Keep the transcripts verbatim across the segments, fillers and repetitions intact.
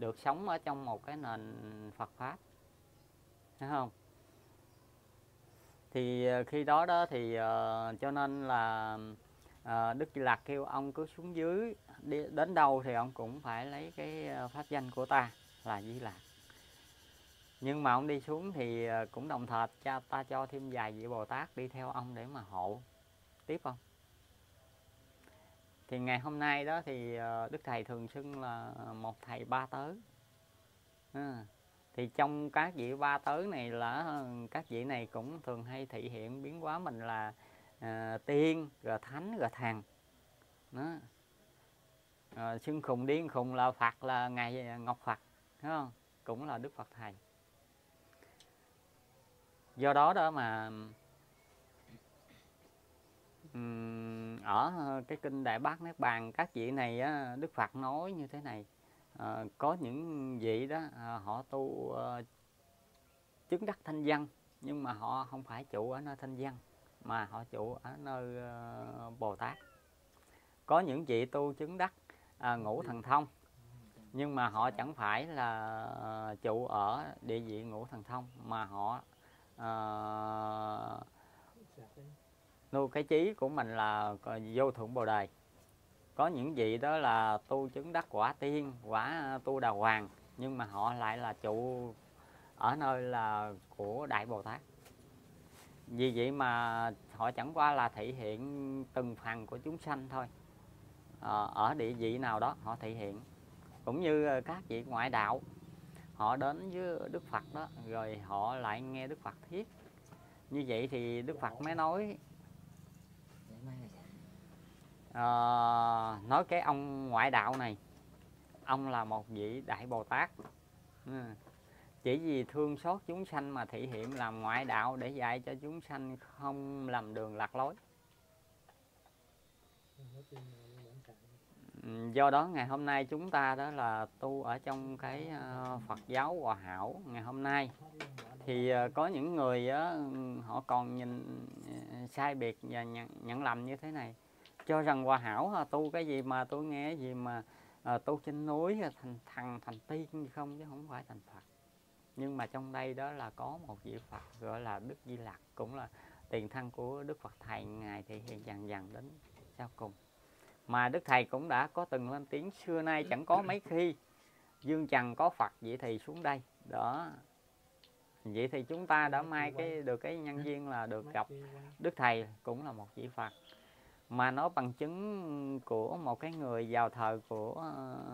được sống ở trong một cái nền Phật pháp, thấy không? Thì khi đó đó thì uh, cho nên là uh, Đức Di Lặc kêu ông cứ xuống dưới, đi đến đâu thì ông cũng phải lấy cái pháp danh của ta là Di Lặc. Nhưng mà ông đi xuống thì cũng đồng thời cha ta cho thêm vài vị Bồ Tát đi theo ông để mà hộ tiếp ông. Thì ngày hôm nay đó thì Đức Thầy thường xưng là một thầy ba tớ. À, thì trong các vị ba tớ này là các vị này cũng thường hay thị hiện biến hóa mình là à, tiên, rồi thánh, rồi thần. Đó. À, xưng khùng điên khùng là Phật, là Ngài Ngọc Phật, thấy không? Cũng là Đức Phật Thầy. Do đó đó mà ở cái kinh Đại Bát Niết Bàn các vị này á, Đức Phật nói như thế này, à, có những vị đó à, họ tu à, chứng đắc thanh văn, nhưng mà họ không phải trụ ở nơi thanh văn mà họ trụ ở nơi à, Bồ Tát. Có những vị tu chứng đắc à, ngũ thần thông, nhưng mà họ chẳng phải là à, trụ ở địa vị ngũ thần thông, mà họ à, nuôi cái trí của mình là vô thượng Bồ Đề. Có những vị đó là tu chứng đắc quả tiên, quả tu đà hoàng, nhưng mà họ lại là trụ ở nơi là của Đại Bồ Tát. Vì vậy mà họ chẳng qua là thể hiện từng phần của chúng sanh thôi, à, ở địa vị nào đó họ thể hiện. Cũng như các vị ngoại đạo, họ đến với Đức Phật đó, rồi họ lại nghe Đức Phật thuyết. Như vậy thì Đức Phật mới nói à, nói cái ông ngoại đạo này, ông là một vị Đại Bồ Tát, ừ. Chỉ vì thương xót chúng sanh mà thể hiện làm ngoại đạo để dạy cho chúng sanh không lầm đường lạc lối. Do đó ngày hôm nay chúng ta đó là tu ở trong cái Phật giáo Hòa Hảo ngày hôm nay, thì có những người đó, họ còn nhìn sai biệt và nhận, nhận lầm như thế này, cho rằng Hòa Hảo tu cái gì mà tôi nghe cái gì mà à, tu trên núi thành thần thành tiên không, chứ không phải thành Phật. Nhưng mà trong đây đó là có một vị Phật gọi là Đức Di Lặc, cũng là tiền thân của Đức Phật Thầy, Ngài thể hiện dần dần đến sau cùng. Mà Đức Thầy cũng đã có từng lên tiếng xưa nay chẳng có mấy khi dương trần có Phật vậy thì xuống đây đó. Vậy thì chúng ta đã mai cái được cái nhân duyên là được gặp Đức Thầy, cũng là một vị Phật, mà nó bằng chứng của một cái người vào thời của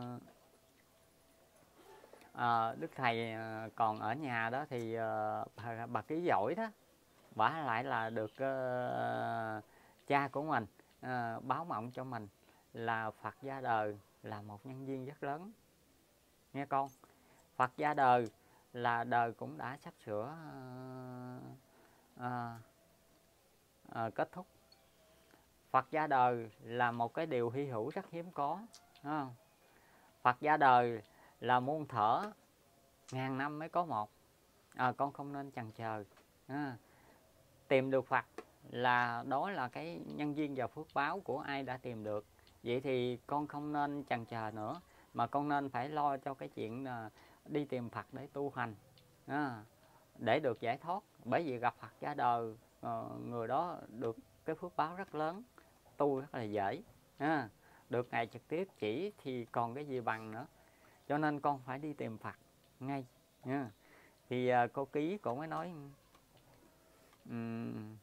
à, Đức Thầy còn ở nhà đó thì bà, bà Ký Giỏi đó, bả lại là được uh, cha của mình uh, báo mộng cho mình là Phật ra đời là một nhân duyên rất lớn, nghe con. Phật ra đời là đời cũng đã sắp sửa uh, uh, uh, kết thúc. Phật ra đời là một cái điều hy hữu rất hiếm có, không? Phật ra đời là muôn thở ngàn năm mới có một, à, con không nên chần chờ. À, tìm được Phật là đó là cái nhân duyên và phước báo của ai đã tìm được. Vậy thì con không nên chần chờ nữa, mà con nên phải lo cho cái chuyện là đi tìm Phật để tu hành, à, để được giải thoát. Bởi vì gặp Phật ra đời, người đó được cái phước báo rất lớn, tu rất là dễ, à, được Ngài trực tiếp chỉ thì còn cái gì bằng nữa. Cho nên con phải đi tìm Phật ngay, à. Thì uh, cô Ký cũng mới nói um,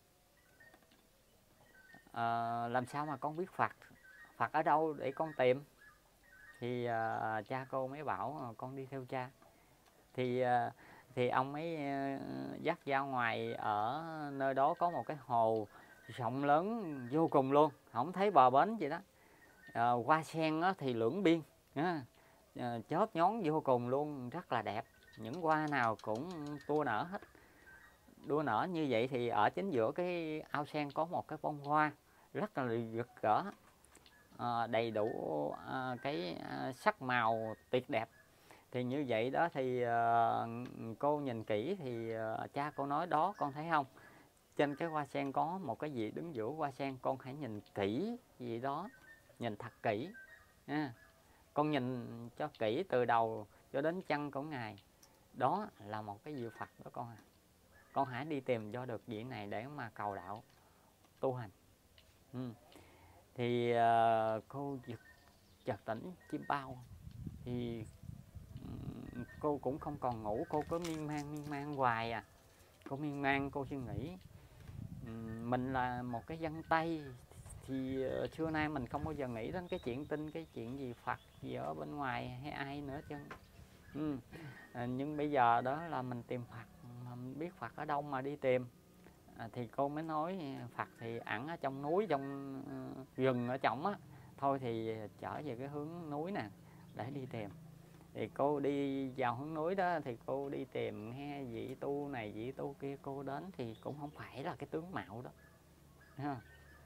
uh, làm sao mà con biết Phật, Phật ở đâu để con tìm. Thì uh, cha cô mới bảo uh, con đi theo cha. Thì uh, thì ông ấy uh, dắt ra ngoài, ở nơi đó có một cái hồ rộng lớn vô cùng luôn, không thấy bờ bến gì đó. Uh, hoa sen đó thì lưỡng biên, uh, chớp nhón vô cùng luôn, rất là đẹp. Những hoa nào cũng tua nở hết. Đua nở như vậy thì ở chính giữa cái ao sen có một cái bông hoa rất là rực rỡ, à, đầy đủ à, cái à, sắc màu tuyệt đẹp. Thì như vậy đó thì à, cô nhìn kỹ thì à, cha cô nói đó, con thấy không, trên cái hoa sen có một cái gì đứng giữa hoa sen, con hãy nhìn kỹ gì đó, nhìn thật kỹ, à, con nhìn cho kỹ từ đầu cho đến chân của Ngài. Đó là một cái diệu Phật đó con à. Con hãy đi tìm cho được vị này để mà cầu đạo tu hành. ừ. Thì uh, cô giật, chợt tỉnh chim bao. Thì um, cô cũng không còn ngủ, cô cứ miên man miên man hoài à. Cô miên man, cô suy nghĩ um, mình là một cái dân Tây, thì uh, xưa nay mình không bao giờ nghĩ đến cái chuyện tin cái chuyện gì Phật gì ở bên ngoài hay ai nữa chứ. ừ. à, nhưng bây giờ đó là mình tìm Phật, mà mình biết Phật ở đâu mà đi tìm. À, thì cô mới nói Phật thì ẩn ở trong núi, trong uh, rừng ở trong á, thôi thì trở về cái hướng núi nè để đi tìm. Thì cô đi vào hướng núi đó, thì cô đi tìm nghe vị tu này vị tu kia, cô đến thì cũng không phải là cái tướng mạo đó. Thấy.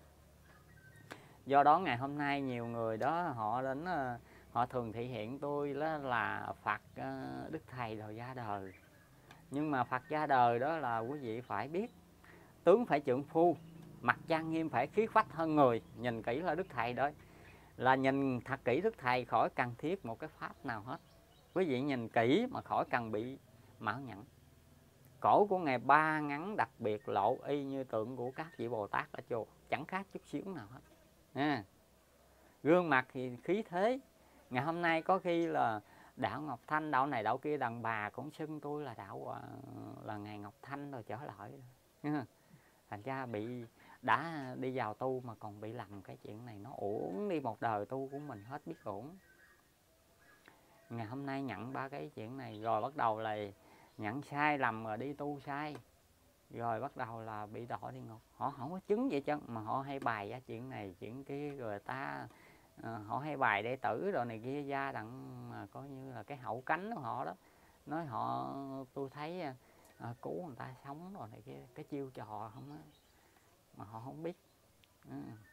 Do đó ngày hôm nay nhiều người đó họ đến, họ thường thể hiện tôi đó là Phật Đức Thầy rồi ra đời. Nhưng mà Phật ra đời đó là quý vị phải biết, tướng phải trượng phu, mặt trang nghiêm phải khí phách hơn người. Nhìn kỹ là Đức Thầy đó, là nhìn thật kỹ Đức Thầy, khỏi cần thiết một cái pháp nào hết. Quý vị nhìn kỹ mà khỏi cần bị mạo nhận. Cổ của Ngài ba ngắn đặc biệt, lộ y như tượng của các vị Bồ Tát ở chùa, chẳng khác chút xíu nào hết. À, gương mặt thì khí thế. Ngày hôm nay có khi là đạo Ngọc Thanh, đạo này đạo kia, đàn bà cũng xưng tôi là đạo là Ngài Ngọc Thanh rồi trở lại. Thành ra bị đã đi vào tu mà còn bị lầm cái chuyện này, nó uổng đi một đời tu của mình hết biết uổng. Ngày hôm nay nhận ba cái chuyện này rồi bắt đầu là nhận sai lầm rồi đi tu sai, rồi bắt đầu là bị đọa địa ngục. Họ không có chứng vậy chứ, mà họ hay bài ra chuyện này chuyện kia, rồi ta uh, họ hay bài đệ tử rồi này kia ra đặng mà coi như là cái hậu cánh của họ đó, nói họ tôi thấy uh, cứu người ta sống rồi này kia, cái chiêu trò không á mà họ không biết. ừ.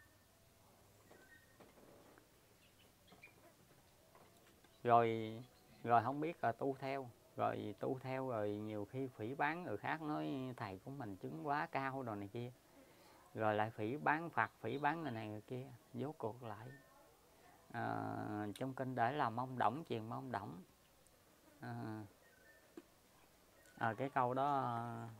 rồi rồi không biết là tu theo, rồi tu theo rồi nhiều khi phỉ báng người khác, nói thầy của mình chứng quá cao rồi này kia, rồi lại phỉ báng Phật, phỉ báng người này người kia. Rốt cuộc lại à, trong kinh để là mông đổng truyền mông đổng. à, à, cái câu đó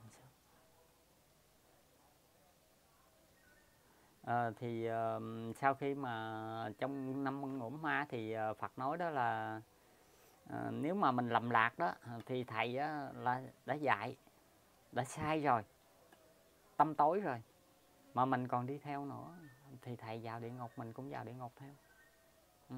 à, thì à, sau khi mà trong năm ngũ ma thì à, Phật nói đó là à, nếu mà mình lầm lạc đó thì thầy á, là đã dạy đã sai rồi, tâm tối rồi, mà mình còn đi theo nữa thì thầy vào địa ngục, mình cũng vào địa ngục theo. ừ.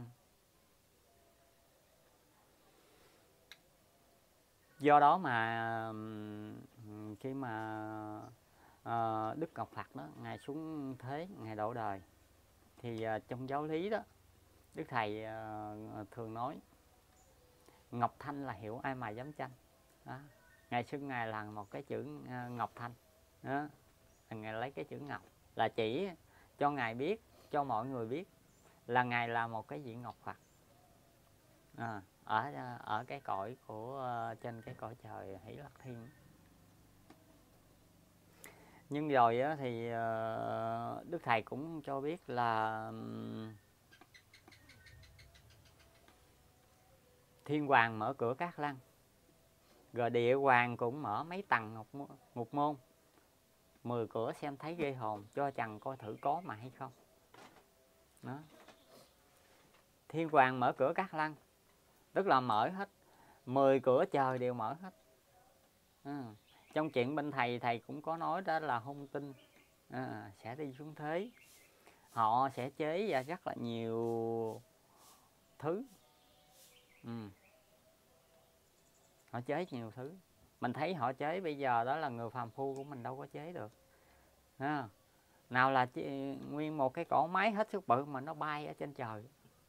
Do đó mà khi mà à, Đức Ngọc Phật đó Ngài xuống thế, Ngài độ đời, thì à, trong giáo lý đó Đức Thầy à, thường nói Ngọc Thanh là hiệu ai mà dám tranh đó. Ngài xưng Ngài là một cái chữ à, Ngọc Thanh đó. Ngài lấy cái chữ Ngọc là chỉ cho Ngài biết, cho mọi người biết là Ngài là một cái vị Ngọc Phật à, ở ở cái cõi của trên cái cõi trời Hỷ Lạc Thiên. Nhưng rồi á, thì Đức Thầy cũng cho biết là Thiên Hoàng mở cửa Cát Lăng, rồi Địa Hoàng cũng mở mấy tầng ngục, ngục môn, mười cửa xem thấy ghê hồn, cho chằn coi thử có mà hay không đó. Thiên Hoàng mở cửa Cát Lăng tức là mở hết, mười cửa trời đều mở hết. à, Trong chuyện bên thầy, thầy cũng có nói đó là hung tinh à, sẽ đi xuống thế, họ sẽ chế ra rất là nhiều thứ. ừ. Họ chế nhiều thứ, mình thấy họ chế bây giờ đó là người phàm phu của mình đâu có chế được à, nào là chế, nguyên một cái cỗ máy hết sức bự mà nó bay ở trên trời.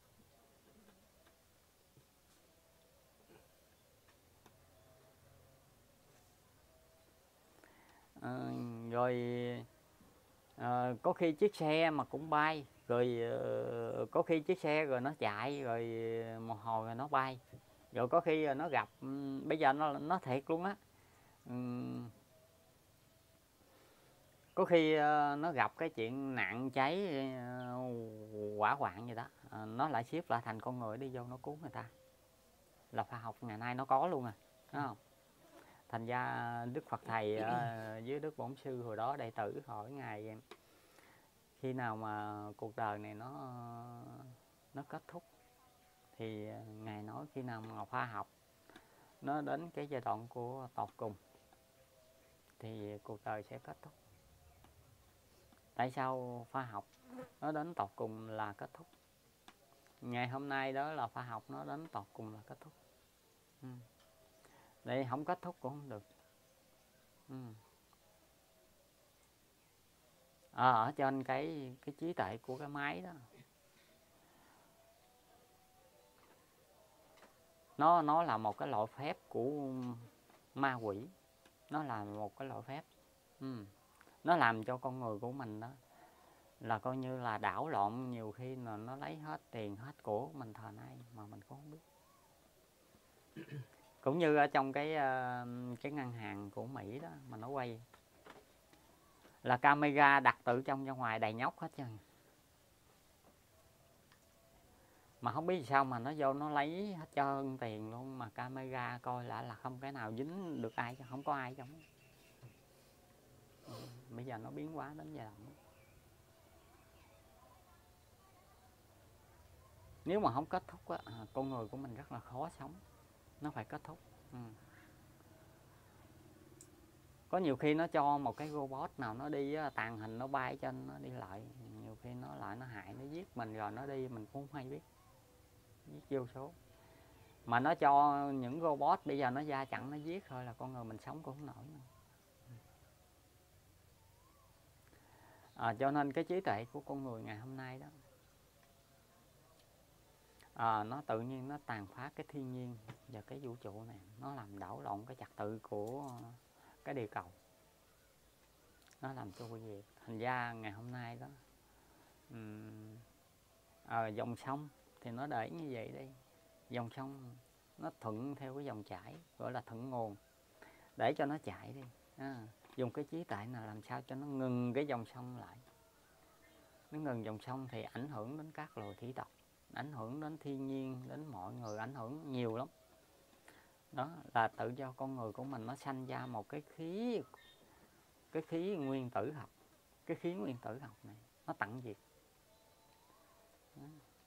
À, rồi à, có khi chiếc xe mà cũng bay, rồi uh, có khi chiếc xe rồi nó chạy, rồi một hồi rồi nó bay, rồi có khi nó gặp um, bây giờ nó nó thiệt luôn á. um, có khi uh, nó gặp cái chuyện nạn cháy uh, hỏa hoạn gì đó, uh, nó lại ship lại thành con người đi vô nó cứu người ta. là khoa học ngày nay nó có luôn à, đúng không? Thành ra Đức Phật Thầy uh, với Đức Bổn Sư hồi đó đệ tử hỏi Ngài khi nào mà cuộc đời này nó nó kết thúc, thì Ngài nói khi nào mà khoa học nó đến cái giai đoạn của tột cùng thì cuộc đời sẽ kết thúc. Tại sao khoa học nó đến tột cùng là kết thúc? Ngày hôm nay đó là khoa học nó đến tột cùng là kết thúc. Ừ. Đây không kết thúc cũng không được. Ừ. À, ở trên cái cái trí tuệ của cái máy đó, nó nó là một cái loại phép của ma quỷ, nó là một cái loại phép. Ừ. Nó làm cho con người của mình đó là coi như là đảo lộn, nhiều khi là nó lấy hết tiền hết của mình thời nay mà mình cũng không biết. Cũng như ở trong cái cái ngân hàng của Mỹ đó mà nó quay là camera đặt từ trong ra ngoài đầy nhóc hết trơn, mà không biết sao mà nó vô nó lấy hết trơn tiền luôn, mà camera coi lại là không cái nào dính được ai, không có ai trong. Ừ, bây giờ nó biến hóa đến giai đoạn đó. Nếu mà không kết thúc á, con người của mình rất là khó sống, nó phải kết thúc. Ừ. Có nhiều khi nó cho một cái robot nào nó đi á, tàn hình nó bay trên nó đi lại, nhiều khi nó lại nó hại nó giết mình rồi nó đi mình cũng không hay biết, giết vô số. Mà nó cho những robot bây giờ nó ra chặn nó giết thôi là con người mình sống cũng không nổi nữa. À, cho nên cái trí tuệ của con người ngày hôm nay đó, à, nó tự nhiên nó tàn phá cái thiên nhiên và cái vũ trụ này, nó làm đảo lộn cái trật tự của cái địa cầu, nó làm cho quý vị. Thành ra ngày hôm nay đó, um, à, dòng sông thì nó để như vậy đi, dòng sông nó thuận theo cái dòng chảy, gọi là thuận nguồn, để cho nó chạy đi. À, dùng cái trí tuệ là làm sao cho nó ngừng cái dòng sông lại. Nó ngừng dòng sông thì ảnh hưởng đến các loài thủy tộc, ảnh hưởng đến thiên nhiên, đến mọi người, ảnh hưởng nhiều lắm. Đó là tự do con người của mình nó sanh ra một cái khí, cái khí nguyên tử học. Cái khí nguyên tử học này nó tận diệt. Đó.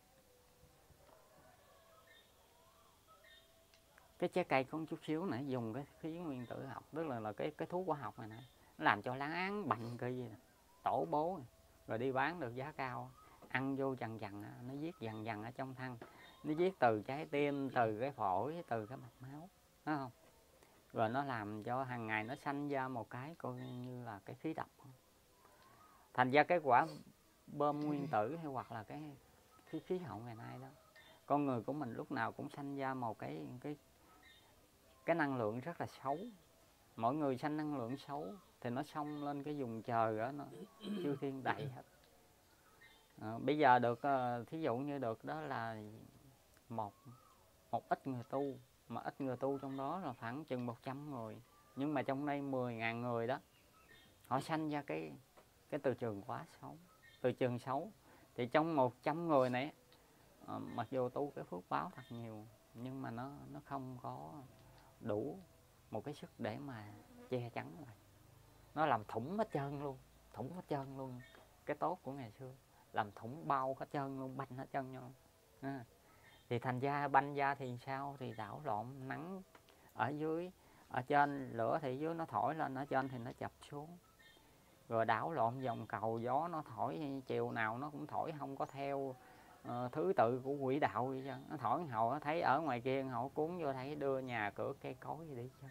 Cái trái cây có một chút xíu nữa dùng cái khí nguyên tử học, tức là, là cái cái thuốc hóa học này nè, nó làm cho lá án bệnh kia, tổ bố này, rồi đi bán được giá cao, ăn vô dần dần nó giết dần dần ở trong thân, nó giết từ trái tim, từ cái phổi, từ cái mạch máu, đúng không? Rồi nó làm cho hàng ngày nó sanh ra một cái coi như là cái khí độc. Thành ra cái quả bom nguyên tử hay hoặc là cái khí khí hậu ngày nay đó, con người của mình lúc nào cũng sanh ra một cái cái cái năng lượng rất là xấu. Mỗi người sanh năng lượng xấu thì nó xông lên cái vùng trời đó, nó chư thiên đầy hết. À, bây giờ được thí dụ như được đó là một một ít người tu, mà ít người tu trong đó là khoảng chừng một trăm người, nhưng mà trong đây mười ngàn người đó, họ sanh ra cái cái từ trường quá xấu, từ trường xấu. Thì trong một trăm người này, à, mặc dù tu cái phước báo thật nhiều, nhưng mà nó nó không có đủ một cái sức để mà che chắn lại, nó làm thủng hết trơn luôn, thủng hết trơn luôn cái tốt của ngày xưa, làm thủng bao hết trơn luôn, banh hết trơn nhau. À, thì thành ra banh ra thì sao, thì đảo lộn, nắng ở dưới, ở trên lửa thì dưới nó thổi lên, ở trên thì nó chập xuống, rồi đảo lộn vòng cầu, gió nó thổi chiều nào nó cũng thổi không có theo uh, thứ tự của quỹ đạo vậy chứ. Nó thổi hậu thấy ở ngoài kia họ cuốn vô thấy đưa nhà cửa cây cối gì đi chứ,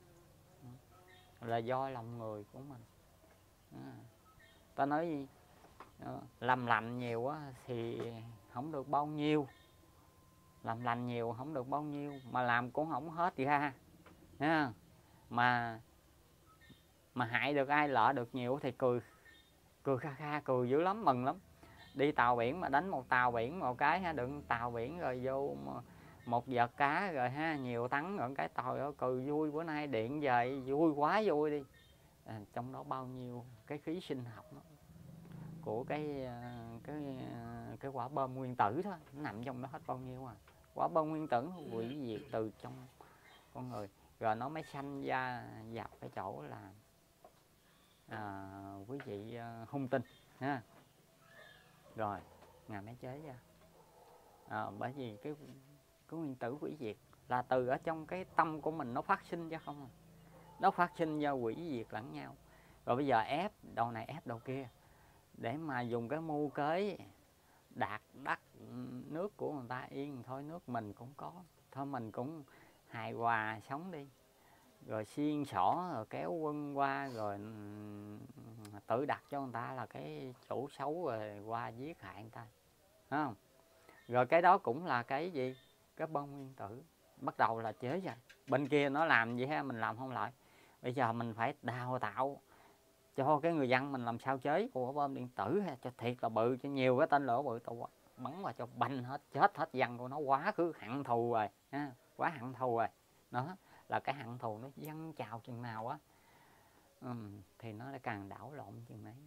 là do lòng người của mình. À, ta nói gì uh, làm lành nhiều á thì không được bao nhiêu, làm lành nhiều không được bao nhiêu, mà làm cũng không hết ra nha. mà mà hại được ai, lỡ được nhiều thì cười cười kha kha, cười dữ lắm, mừng lắm. Đi tàu biển mà đánh một tàu biển một cái ha, đựng tàu biển rồi vô một vợt cá rồi ha, nhiều tấn rồi cái tàu đó, cười vui, bữa nay điện về vui quá vui đi. À, trong đó bao nhiêu cái khí sinh học đó, của cái cái cái quả bom nguyên tử đó, nó nằm trong đó hết bao nhiêu à. quả bom nguyên tử hủy diệt từ trong con người, rồi nó mới sanh ra dập cái chỗ là à, quý vị uh, hung tinh ha. Rồi ngài mới chế ra à, bởi vì cái cái nguyên tử hủy diệt là từ ở trong cái tâm của mình nó phát sinh chứ không, nó phát sinh do hủy diệt lẫn nhau. Rồi bây giờ ép đầu này ép đầu kia để mà dùng cái mưu kế đạt đắc nước của người ta yên thôi, nước mình cũng có thôi, mình cũng hài hòa sống đi, rồi xiên xỏ rồi kéo quân qua, rồi tự đặt cho người ta là cái chủ xấu rồi qua giết hại người ta, phải không? Rồi cái đó cũng là cái gì, cái bom nguyên tử bắt đầu là chế rồi. Bên kia nó làm gì ha, mình làm không lại. Bây giờ mình phải đào tạo cho cái người dân mình làm sao chế của bom điện tử cho thiệt là bự, cho nhiều cái tên lửa bự tụ bắn vào cho banh hết, chết hết dân của nó, quá khứ hận thù rồi ha, quá hận thù rồi. Đó là cái hận thù nó dâng trào chừng nào á, ừ, thì nó lại càng đảo lộn chừng đấy.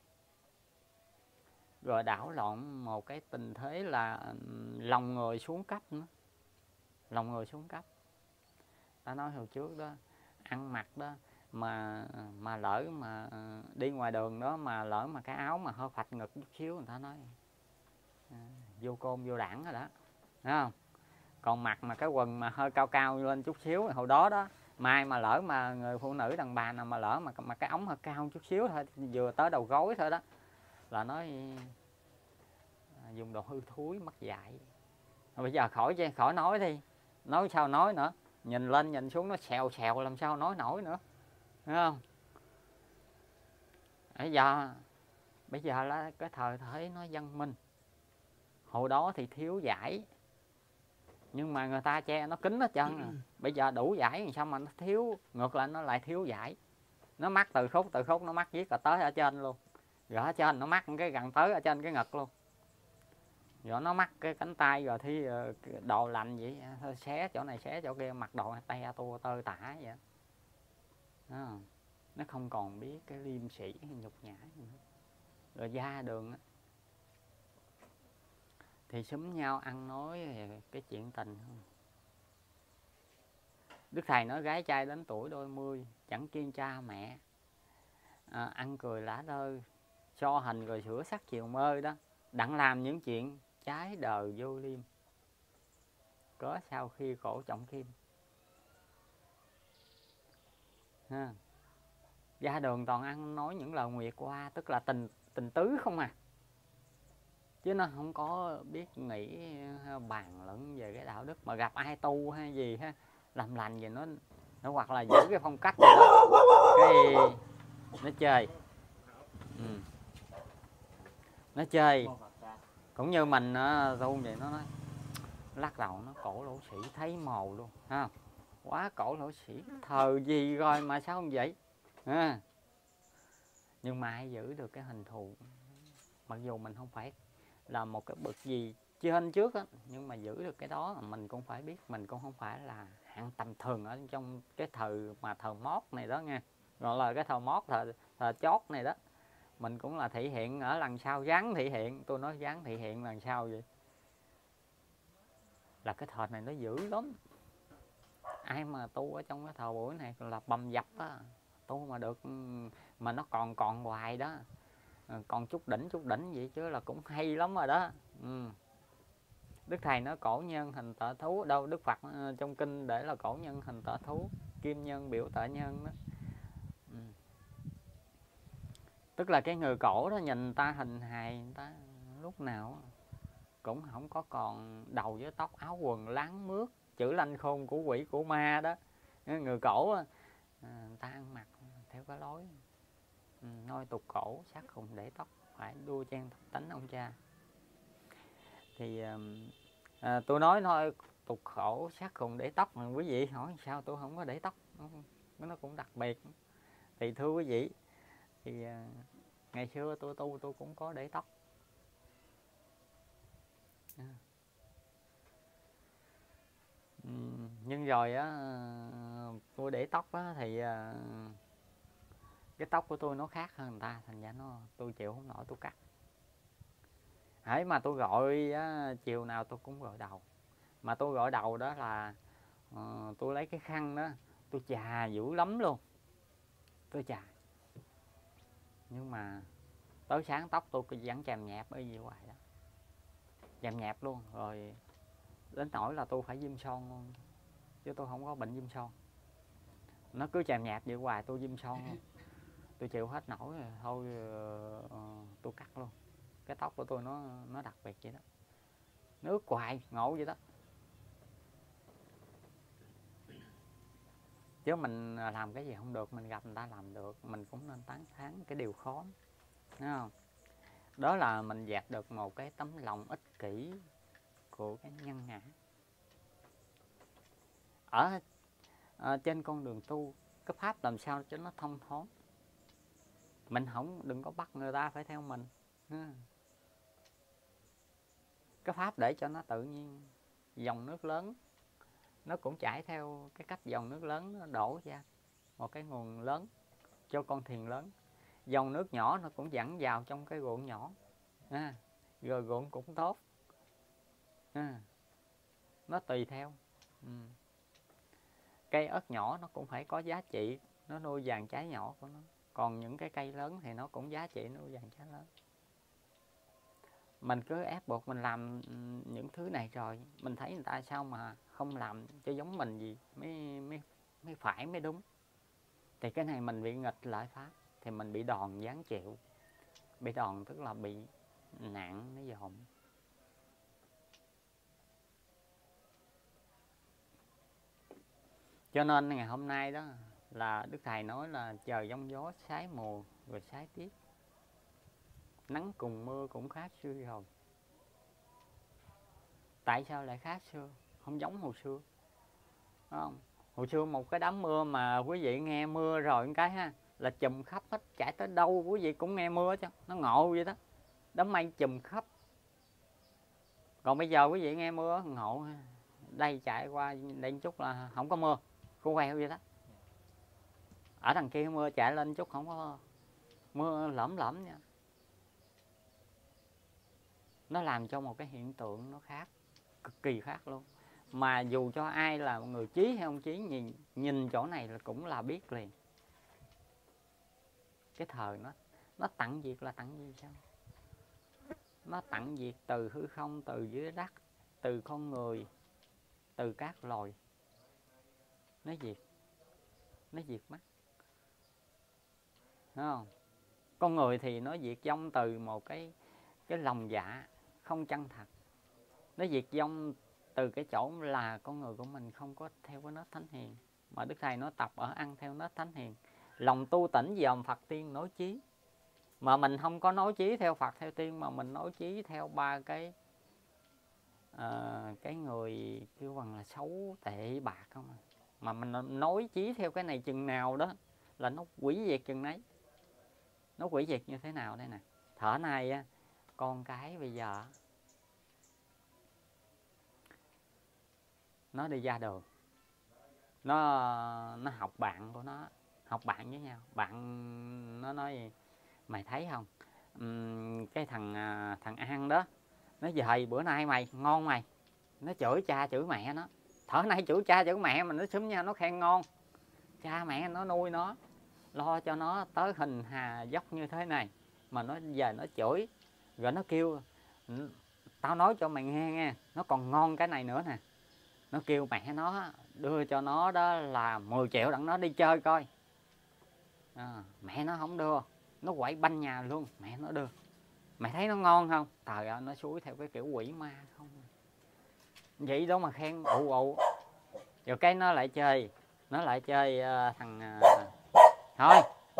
Rồi đảo lộn một cái tình thế là lòng người xuống cấp nữa, lòng người xuống cấp. Ta nói hồi trước đó, ăn mặc đó mà mà lỡ mà đi ngoài đường đó mà lỡ mà cái áo mà hơi phạch ngực chút xíu, người ta nói à, vô côn vô đảng rồi đó, thấy không? Còn mặc mà cái quần mà hơi cao cao lên chút xíu hồi đó đó, mai mà lỡ mà người phụ nữ đàn bà nào mà lỡ mà mà cái ống hơi cao chút xíu thôi, vừa tới đầu gối thôi đó, là nói à, dùng đồ hư thúi mất dạy. Bây giờ khỏi khỏi nói đi, nói sao nói nữa, nhìn lên nhìn xuống nó xèo xèo làm sao nói nổi nữa, thấy không? Bây giờ bây giờ là cái thời thế nó văn minh, hồi đó thì thiếu vải nhưng mà người ta che nó kín hết trơn à. Bây giờ đủ vải sao mà nó thiếu, ngược lại nó lại thiếu vải, nó mắc từ khúc từ khúc nó mắc viết là tới ở trên luôn, rồi ở trên nó mắc cái gần tới ở trên cái ngực luôn, rồi nó mắc cái cánh tay, rồi thì đồ lành vậy thôi, xé chỗ này xé chỗ kia, mặc đồ te tua tơ tả vậy đó. Nó không còn biết cái liêm sĩ nhục nhã nữa. Rồi ra đường á thì xúm nhau ăn nói cái chuyện tình không. Đức thầy nói gái trai đến tuổi đôi mươi chẳng kiêng cha mẹ, à, ăn cười lả lơi, so hình rồi sửa sắc chiều mơ đó, đặng làm những chuyện trái đời vô liêm, cớ sau khi khổ trọng kim ha. Ra đường toàn ăn nói những lời nguyệt qua, tức là tình tình tứ không à, chứ nó không có biết nghĩ bàn luận về cái đạo đức, mà gặp ai tu hay gì ha, làm lành gì nó nó hoặc là giữ cái phong cách gì đó, cái nó chơi, ừ. Nó chơi cũng như mình tu vậy, nó nói lắc đầu nó cổ lỗ sĩ thấy mồ luôn ha, quá cổ lỗ sĩ thờ gì rồi mà sao không vậy ha. Nhưng mà ai giữ được cái hình thù, mặc dù mình không phải là một cái bậc gì trên trước á, nhưng mà giữ được cái đó mình cũng phải biết mình cũng không phải là hạng tầm thường ở trong cái thời mà thờ mót này đó nha, gọi là cái thờ mót thờ, thờ chót này đó, mình cũng là thể hiện ở lần sau, gắn thể hiện, tôi nói gắn thể hiện lần sau vậy, là cái thờ này nó dữ lắm. Ai mà tu ở trong cái thờ buổi này là bầm dập á, tu mà được mà nó còn còn hoài đó, còn chút đỉnh chút đỉnh vậy chứ là cũng hay lắm rồi đó, ừ. Đức thầy nói cổ nhân hình tợ thú, đâu Đức Phật trong kinh để là cổ nhân hình tợ thú, kim nhân biểu tợ nhân đó, ừ. Tức là cái người cổ đó nhìn ta hình hài, người ta lúc nào cũng không có còn đầu với tóc, áo quần láng mướt, chữ lanh khôn của quỷ của ma đó. Người cổ người ta ăn mặc theo cái lối ừ, nói tục cổ, sát khùng để tóc, phải đua chen tánh ông cha. Thì à, tôi nói thôi tục khổ sát khùng để tóc, mà quý vị hỏi sao tôi không có để tóc, nó cũng đặc biệt. Thì thưa quý vị, thì à, ngày xưa tôi tu tôi cũng có để tóc à. Ừ, nhưng rồi á tôi để tóc á, thì à, cái tóc của tôi nó khác hơn người ta, thành ra nó tôi chịu không nổi, tôi cắt. Hễ mà tôi gọi á, chiều nào tôi cũng gội đầu, Mà tôi gội đầu đó là uh, tôi lấy cái khăn đó tôi chà dữ lắm luôn, tôi chà, nhưng mà tới sáng tóc tôi vẫn chàm nhẹp ở gì hoài đó, chàm nhẹp luôn. Rồi đến nỗi là tôi phải diêm son luôn, chứ tôi không có bệnh diêm son, nó cứ chàm nhẹp vậy hoài tôi diêm son luôn. Tôi chịu hết nổi rồi thôi, uh, tôi cắt luôn. Cái tóc của tôi nó nó đặc biệt vậy đó, nước hoài ngộ vậy đó. Chứ mình làm cái gì không được, mình gặp người ta làm được, mình cũng nên tán thán cái điều khó, thấy không? Đó là mình dẹp được một cái tấm lòng ích kỷ của cái nhân ngã. Ở à, trên con đường tu, cái pháp làm sao cho nó thông thoáng. Mình không, đừng có bắt người ta phải theo mình. Cái pháp để cho nó tự nhiên. Dòng nước lớn nó cũng chảy theo cái cách dòng nước lớn nó đổ ra một cái nguồn lớn cho con thuyền lớn. Dòng nước nhỏ nó cũng dẫn vào trong cái ruộng nhỏ, à, rồi ruộng cũng tốt, à, nó tùy theo. Ừ. Cây ớt nhỏ nó cũng phải có giá trị, nó nuôi vàng trái nhỏ của nó. Còn những cái cây lớn thì nó cũng giá trị nuôi vàng trái lớn. Mình cứ ép buộc mình làm những thứ này rồi mình thấy người ta sao mà không làm cho giống mình gì mới mới mới phải, mới đúng, thì cái này mình bị nghịch lại pháp, thì mình bị đòn giáng chịu. Bị đòn tức là bị nạn nó dòm. Cho nên ngày hôm nay đó là Đức Thầy nói là trời giông gió sái mùa rồi sái tiết, nắng cùng mưa cũng khác xưa rồi. Tại sao lại khác xưa, không giống hồi xưa? Đúng không? Hồi xưa một cái đám mưa mà quý vị nghe mưa rồi cái ha là chùm khắp hết, chạy tới đâu quý vị cũng nghe mưa chứ, nó ngộ vậy đó, đám mây chùm khắp. Còn bây giờ quý vị nghe mưa ngộ, đây chạy qua đây một chút là không có mưa, khô queo vậy đó. Ở đằng kia mưa chạy lên chút không có mưa, lởm lởm nha. Nó làm cho một cái hiện tượng nó khác, cực kỳ khác luôn. Mà dù cho ai là người trí hay không trí, nhìn, nhìn chỗ này là cũng là biết liền. Cái thời nó nó tặng việc là tặng gì sao? Nó tặng việc từ hư không, từ dưới đất, từ con người, từ các loài. Nó diệt, nó diệt mất, đúng không? Con người thì nó diệt vong từ một cái cái lòng dạ không chân thật. Nó diệt vong từ cái chỗ là con người của mình không có theo cái nết thánh hiền. Mà Đức Thầy nói tập ở ăn theo nết thánh hiền. Lòng tu tỉnh dòm Phật tiên nói chí. Mà mình không có nói chí theo Phật theo tiên, mà mình nói chí theo ba cái uh, cái người kêu bằng là xấu tệ bạc không à. Mà mình nói chí theo cái này chừng nào đó là nó quỷ diệt chừng nấy. Nó quỷ diệt như thế nào đây nè. Thở này á, con cái bây giờ nó đi ra đường, nó nó học bạn của nó, học bạn với nhau. Bạn nó nói gì? Mày thấy không, uhm, cái thằng thằng An đó nó dời bữa nay mày ngon mày, nó chửi cha chửi mẹ nó. Thở nay chửi cha chửi mẹ mình, nó xúm nhau nó khen ngon. Cha mẹ nó nuôi nó, lo cho nó tới hình hà dốc như thế này, mà nó giờ nó chửi, rồi nó kêu tao nói cho mày nghe nghe, nó còn ngon cái này nữa nè. Nó kêu mẹ nó đưa cho nó đó là mười triệu đặng nó đi chơi coi. À, mẹ nó không đưa, nó quậy banh nhà luôn, mẹ nó đưa. Mày thấy nó ngon không? Trời ơi, nó suối theo cái kiểu quỷ ma không. Vậy đó mà khen ụ ụ. Rồi cái nó lại chơi, nó lại chơi uh, thằng uh... thôi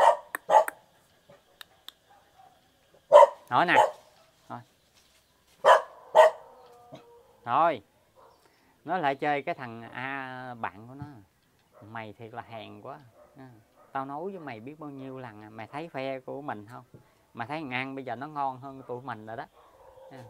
thôi nè, thôi thôi nó lại chơi cái thằng A, bạn của nó. Mày thiệt là hèn quá à. Tao nói với mày biết bao nhiêu lần à. Mày thấy phe của mình không? Mày thấy An bây giờ nó ngon hơn tụi mình rồi đó à.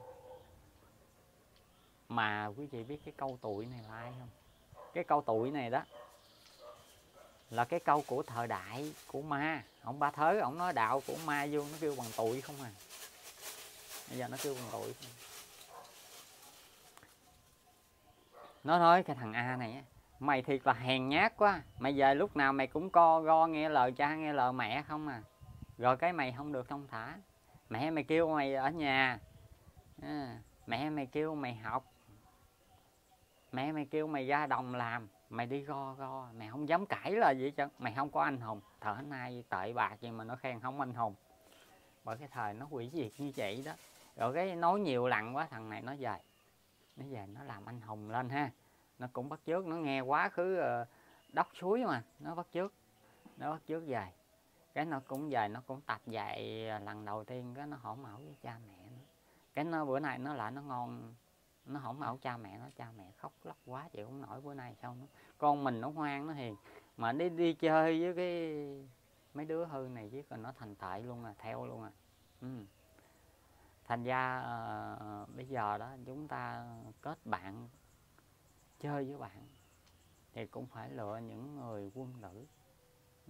Mà quý vị biết cái câu tụi này là ai không? Cái câu tụi này đó là cái câu của thời đại của ma. Ông Ba Thới ông nói đạo của ma vô, nó kêu bằng tụi không à. Bây giờ nó kêu bằng tụi không. Nó nói cái thằng A này á, mày thiệt là hèn nhát quá, mày về lúc nào mày cũng co ro nghe lời cha nghe lời mẹ không à, rồi cái mày không được thông thả. Mẹ mày kêu mày ở nhà, à, mẹ mày kêu mày học, mẹ mày kêu mày ra đồng làm, mày đi go go, mày không dám cãi là gì chứ, mày không có anh hùng. Thở nay tệ bạc gì mà nó khen không anh hùng, bởi cái thời nó hủy diệt như vậy đó. Rồi cái nói nhiều lần quá, thằng này nó về, nó về nó làm anh hùng lên ha. Nó cũng bắt chước, nó nghe quá khứ uh, đốc suối mà, nó bắt chước, nó bắt chước về. Cái nó cũng về, nó cũng tập dạy lần đầu tiên, cái nó hổn ẩu với cha mẹ nó. Cái nó bữa nay nó lại nó ngon, nó hổn ẩu cha mẹ nó, cha mẹ khóc lóc quá chịu không nổi. Bữa nay sao nó con mình nó ngoan nó hiền, mà đi đi chơi với cái mấy đứa hư này chứ còn nó thành tệ luôn à, theo luôn à. Ừ. Thành ra uh, bây giờ đó chúng ta kết bạn, chơi với bạn thì cũng phải lựa những người quân tử. Ừ.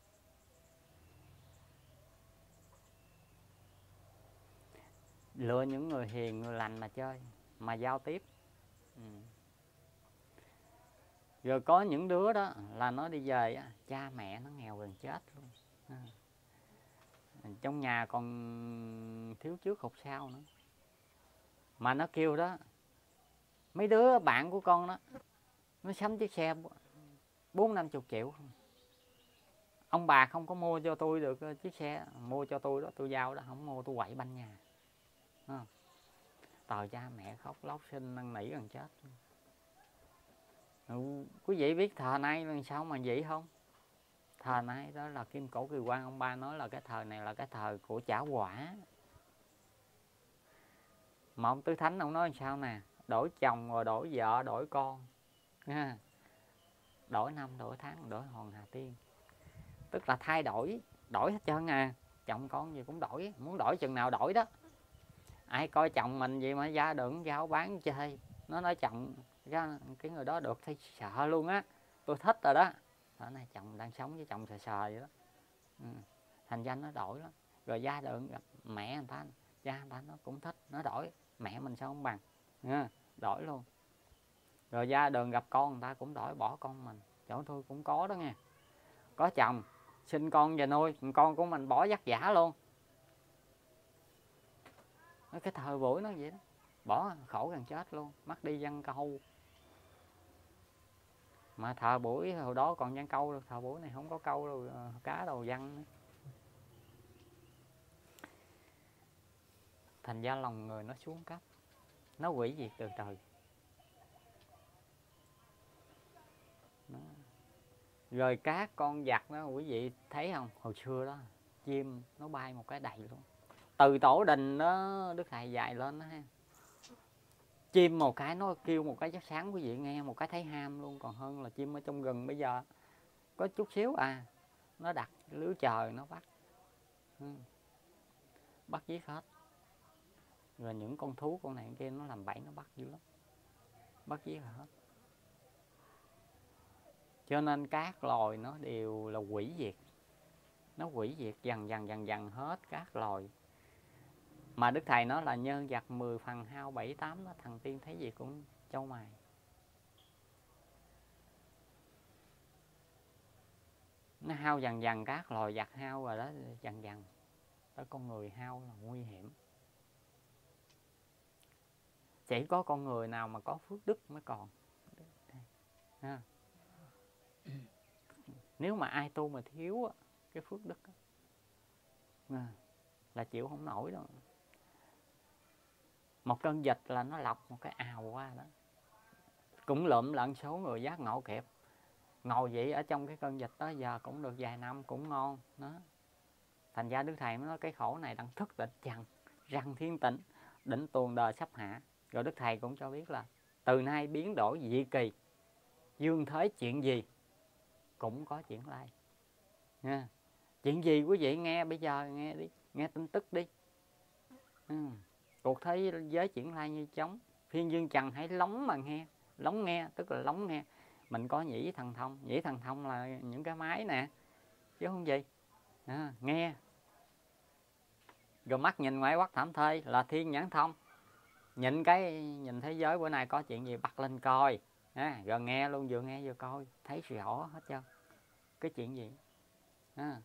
Lựa những người hiền, người lành mà chơi, mà giao tiếp. Ừ. Rồi có những đứa đó là nó đi về á, cha mẹ nó nghèo gần chết luôn. À. Trong nhà còn thiếu trước hụt sau nữa. Mà nó kêu đó, mấy đứa bạn của con đó, nó sắm chiếc xe bốn năm chục triệu. Ông bà không có mua cho tôi được chiếc xe, mua cho tôi đó, tôi giao đó, không mua tôi quậy banh nhà. À. Tờ cha mẹ khóc lóc xin năn nỉ gần chết. Ừ, quý vị biết thời nay làm sao mà vậy không? Thời nay đó là Kim Cổ Kỳ Quan, ông ba nói là cái thời này là cái thời của trả quả. Mà ông Tứ Thánh ông nói làm sao nè, đổi chồng rồi đổi vợ đổi con nha. Đổi năm đổi tháng đổi hòn hà tiên, tức là thay đổi, đổi hết trơn à. Chồng con gì cũng đổi, muốn đổi chừng nào đổi đó. Ai coi chồng mình gì mà ra đường giao bán chơi, nó nói chồng ra cái người đó được thấy sợ luôn á, tôi thích rồi đó. Ở này chồng đang sống với chồng sờ sờ vậy đó. Ừ. Thành danh nó đổi đó. Rồi ra đường gặp mẹ người ta, cha người ta nó cũng thích, nó đổi. Mẹ mình sao không bằng, à, đổi luôn. Rồi ra đường gặp con người ta cũng đổi, bỏ con mình. Chỗ tôi cũng có đó nghe, có chồng sinh con về nuôi, con của mình bỏ dắt giả luôn. Cái thời buổi nó vậy đó, bỏ khổ gần chết luôn, mất đi văn câu. Mà thời buổi hồi đó còn văn câu, thời buổi này không có câu đâu, cá đầu văn nữa. Thành ra lòng người nó xuống cấp, nó hủy diệt từ trời. Đó. Rồi các con giặc đó quý vị thấy không, hồi xưa đó chim nó bay một cái đầy luôn, từ tổ đình đó Đức Thầy dạy lên đó ha. Chim một cái nó kêu một cái chắc sáng quý vị nghe một cái thấy ham luôn, còn hơn là chim ở trong rừng bây giờ có chút xíu à, nó đặt lưới trời nó bắt. Ừ. Bắt giết hết. Rồi những con thú con này con kia nó làm bẫy nó bắt dữ lắm, bắt giết hết. Cho nên các loài nó đều là hủy diệt, nó hủy diệt dần dần dần dần hết các loài. Mà Đức Thầy nói là nhân vật mười phần hao bảy tám đó, thằng tiên thấy gì cũng châu mày. Nó hao dần dần, các loài vật hao rồi đó, dần dần tới con người hao là nguy hiểm. Chỉ có con người nào mà có phước đức mới còn ha. Nếu mà ai tu mà thiếu cái phước đức là chịu không nổi đâu. Một cơn dịch là nó lọc một cái ào qua đó, cũng lượm lẫn số người giác ngộ kịp. Ngồi vậy ở trong cái cơn dịch đó giờ cũng được vài năm cũng ngon đó. Thành ra Đức Thầy mới nói cái khổ này đang thức định trần, răng thiên tịnh, định tuồng đời sắp hạ. Rồi Đức Thầy cũng cho biết là từ nay biến đổi dị kỳ, dương thế chuyện gì cũng có chuyện lai nha. Chuyện gì quý vị nghe bây giờ nghe đi, nghe tin tức đi. Ừ. Cuộc thế giới chuyển lai như trống, phiên dương trần hãy lóng mà nghe. Lóng nghe tức là lóng nghe. Mình có nhĩ thần thông, nhĩ thần thông là những cái máy nè chứ không gì à, nghe. Rồi mắt nhìn ngoại quắc thảm thê là thiên nhãn thông, nhìn cái nhìn thế giới bữa nay có chuyện gì bắt lên coi. À, rồi nghe luôn, vừa nghe vừa coi, thấy rõ hết trơn cái chuyện gì. À,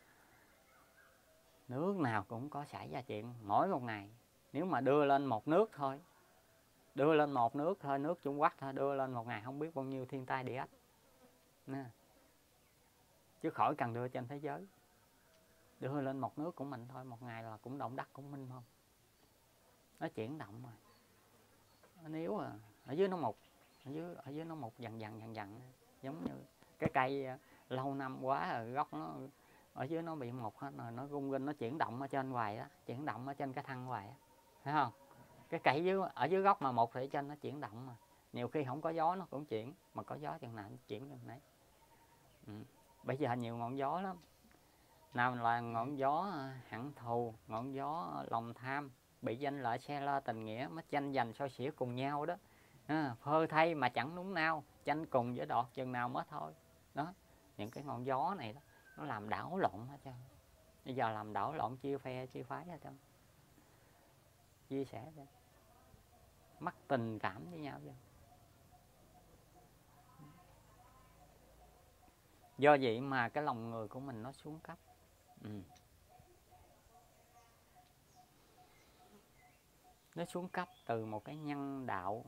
nước nào cũng có xảy ra chuyện mỗi một ngày. Nếu mà đưa lên một nước thôi, đưa lên một nước thôi, nước Trung Quốc thôi, đưa lên một ngày không biết bao nhiêu thiên tai địa ách. À, chứ khỏi cần đưa trên thế giới. Đưa lên một nước của mình thôi, một ngày là cũng động đất cũng minh không. Nó chuyển động rồi. Nếu à, ở dưới nó mục, ở dưới ở dưới nó mục dần dần dần dần, giống như cái cây lâu năm quá rồi, gốc nó ở dưới nó bị mục hết rồi, nó rung rinh, nó chuyển động ở trên hoài á, chuyển động ở trên cái thân hoài á, thấy không? Cái cây dưới ở dưới gốc mà mục thì trên nó chuyển động mà, nhiều khi không có gió nó cũng chuyển, mà có gió chừng nào nó chuyển chừng nấy. Ừ. Bây giờ nhiều ngọn gió lắm, nào là ngọn gió hận thù, ngọn gió lòng tham, bị danh lợi xe la tình nghĩa, mới tranh giành soi xỉa cùng nhau đó. À, phơ thay mà chẳng đúng nào, tranh cùng với đọt chừng nào mới thôi. Đó, những cái ngọn gió này đó, nó làm đảo lộn hết trơn. Bây giờ làm đảo lộn, chia phe chia phái hết trơn, chia sẻ cho mất tình cảm với nhau chứ. Do vậy mà cái lòng người của mình nó xuống cấp. Ừ. Nó xuống cấp từ một cái nhân đạo,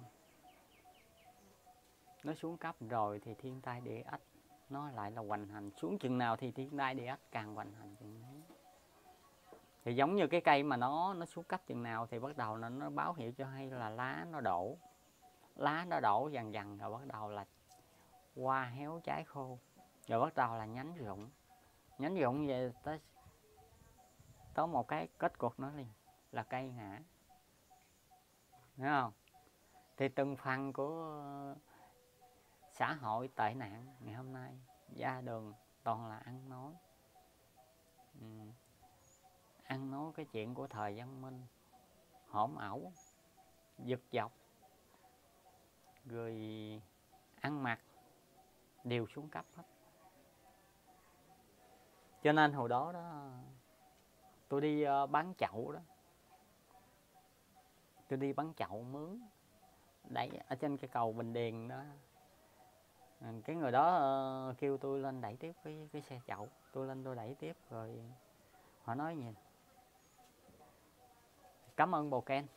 nó xuống cấp rồi thì thiên tai địa ách nó lại là hoành hành. Xuống chừng nào thì thiên tai địa ách càng hoành hành chừng ấy. Thì giống như cái cây mà nó nó xuống cấp chừng nào thì bắt đầu nó, nó báo hiệu cho hay là lá nó đổ. Lá nó đổ dần dần rồi bắt đầu là hoa héo trái khô, rồi bắt đầu là nhánh rụng. Nhánh rụng về tới tới một cái kết cục nó liền là cây ngã, thấy không? Thì từng phần của xã hội tệ nạn ngày hôm nay, ra đường toàn là ăn nói, ừ. ăn nói cái chuyện của thời văn minh, hỗn ẩu, giật dọc, rồi ăn mặc đều xuống cấp hết. Cho nên hồi đó đó tôi đi uh, bán chậu đó, tôi đi bán chậu mướn đẩy ở trên cái cầu Bình Điền đó. Cái người đó uh, kêu tôi lên đẩy tiếp cái cái xe chậu, tôi lên tôi đẩy tiếp, rồi họ nói gì cảm ơn bồ Ken.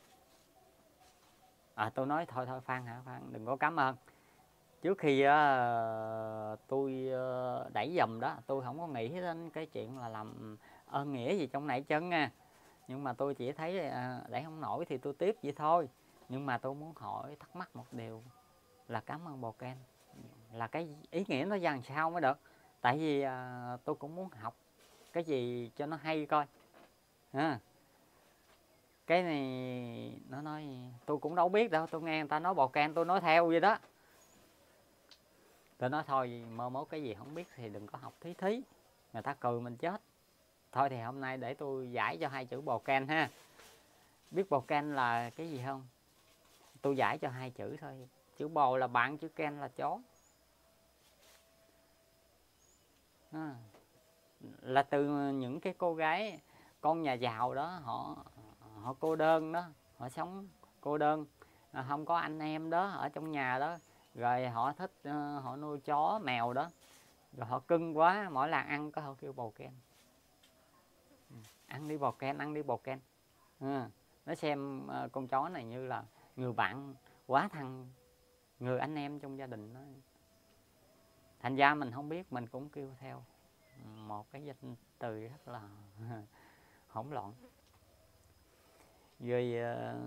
À, tôi nói thôi thôi Phan hả, Phan đừng có cảm ơn. Trước khi uh, tôi uh, đẩy dầm đó, tôi không có nghĩ đến cái chuyện là làm ơn nghĩa gì trong này chân nha. Nhưng mà tôi chỉ thấy uh, đẩy không nổi thì tôi tiếp vậy thôi. Nhưng mà tôi muốn hỏi thắc mắc một điều là cảm ơn bồ Ken là cái ý nghĩa nó ra làm sao mới được. Tại vì uh, tôi cũng muốn học cái gì cho nó hay coi. À, cái này nó nói tôi cũng đâu biết đâu, tôi nghe người ta nói bồ Ken tôi nói theo vậy đó. Tôi nói thôi mơ mốt cái gì không biết thì đừng có học thí thí, người ta cười mình chết. Thôi thì hôm nay để tôi giải cho hai chữ bồ Ken ha. Biết bồ Ken là cái gì không? Tôi giải cho hai chữ thôi. Chữ bồ là bạn, chữ Ken là chó. À, là từ những cái cô gái con nhà giàu đó, họ họ cô đơn đó, họ sống cô đơn, không có anh em đó ở trong nhà đó, rồi họ thích uh, họ nuôi chó mèo đó, rồi họ cưng quá, mỗi lần ăn có họ kêu bồ Ken. Ăn đi bồ Ken, ăn đi bồ Ken. À, nó xem uh, con chó này như là người bạn quá thân, người anh em trong gia đình đó. Thành ra mình không biết mình cũng kêu theo một cái danh từ rất là hỗn loạn. Rồi uh,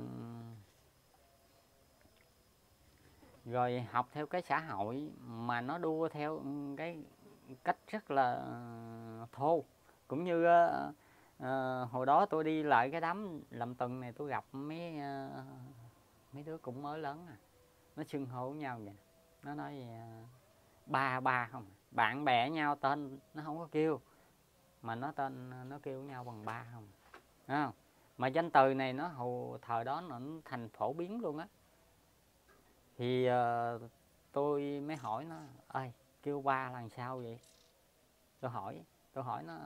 rồi học theo cái xã hội mà nó đua theo cái cách rất là thô. Cũng như uh, uh, hồi đó tôi đi lại cái đám làm tuần này, tôi gặp mấy uh, mấy đứa cũng mới lớn à, nó xưng hô với nhau vậy, nó nói uh, ba ba không, bạn bè nhau tên nó không có kêu, mà nó tên nó kêu nhau bằng ba không. Thấy không? Mà danh từ này nó hồi thời đó nó thành phổ biến luôn á. Thì uh, tôi mới hỏi nó ơi kêu ba là làm sao vậy. Tôi hỏi tôi hỏi nó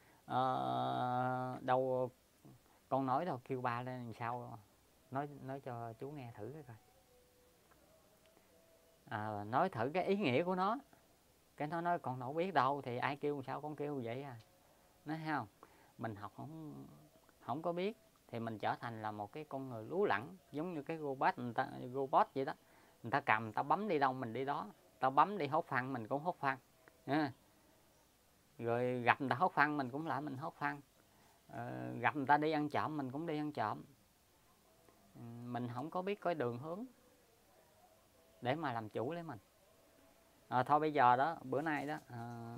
uh, đâu con nói đâu, kêu ba lên làm sao, nói nói cho chú nghe thử coi. à, nói thử cái ý nghĩa của nó. Cái nó nói con đâu biết đâu, thì ai kêu sao con kêu vậy à. Nói không, mình học không không có biết thì mình trở thành là một cái con người lú lẳng, giống như cái robot người ta, robot vậy đó. Người ta cầm, người ta bấm đi đâu mình đi đó, ta bấm đi hốt phân mình cũng hốt phân à. Rồi gặp người ta hốt phân mình cũng lại mình hốt phân, ờ, gặp người ta đi ăn trộm mình cũng đi ăn trộm. Mình không có biết cái đường hướng để mà làm chủ lấy mình. À, thôi bây giờ đó, bữa nay đó à,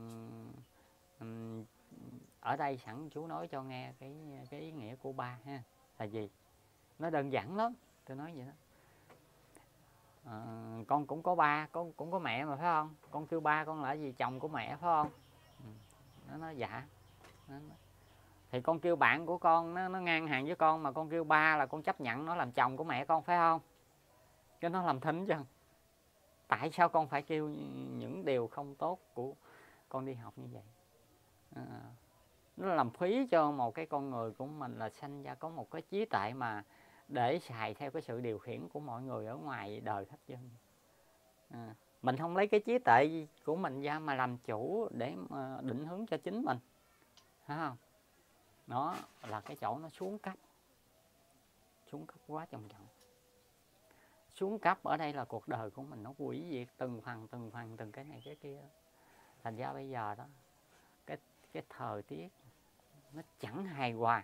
ở đây sẵn chú nói cho nghe cái cái ý nghĩa của ba ha, là gì. Nó đơn giản lắm, tôi nói vậy đó. À, con cũng có ba, con cũng có mẹ mà phải không, con kêu ba con là gì, chồng của mẹ phải không. Nó nói dạ. Nó nói, thì con kêu bạn của con nó, nó ngang hàng với con, mà con kêu ba là con chấp nhận nó làm chồng của mẹ con phải không. Cái nó làm thính chứ, tại sao con phải kêu những điều không tốt của con đi học như vậy. À, nó làm phí cho một cái con người của mình là sanh ra có một cái trí tuệ mà để xài theo cái sự điều khiển của mọi người ở ngoài đời hết trơn. À, mình không lấy cái trí tuệ của mình ra mà làm chủ để mà định hướng cho chính mình, phải không. Nó là cái chỗ nó xuống cấp, xuống cấp quá trầm trọng. Xuống cấp ở đây là cuộc đời của mình nó hủy diệt từng phần từng phần từng cái này cái kia. Thành ra bây giờ đó, cái cái thời tiết nó chẳng hài hòa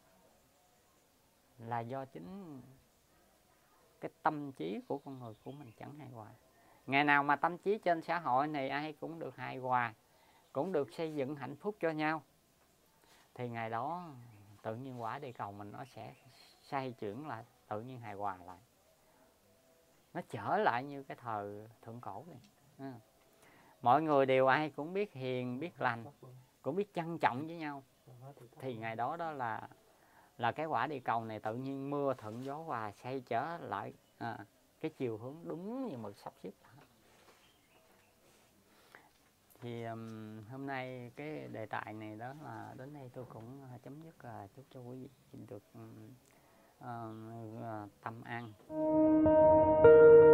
là do chính cái tâm trí của con người của mình chẳng hài hòa. Ngày nào mà tâm trí trên xã hội này ai cũng được hài hòa, cũng được xây dựng hạnh phúc cho nhau, thì ngày đó tự nhiên quả địa cầu mình nó sẽ xoay chuyển lại, tự nhiên hài hòa lại, nó trở lại như cái thời thượng cổ này. À, mọi người đều ai cũng biết hiền biết lành, cũng biết trân trọng với nhau, thì ngày đó đó là là cái quả địa cầu này tự nhiên mưa thuận gió hòa, xoay trở lại à, cái chiều hướng đúng như một sắp xếp. Thì um, hôm nay cái đề tài này đó là đến đây tôi cũng chấm dứt. uh, chúc cho quý vị được um, uh, tâm an.